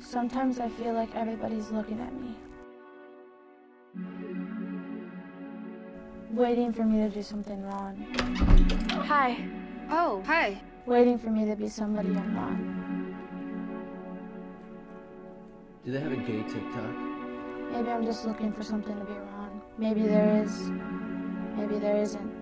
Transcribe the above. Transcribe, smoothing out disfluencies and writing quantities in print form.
Sometimes I feel like everybody's looking at me, waiting for me to do something wrong. Hi. Oh, hi. Waiting for me to be somebody I'm not. Do they have a gay TikTok? Maybe I'm just looking for something to be wrong. Maybe there is. Maybe there isn't.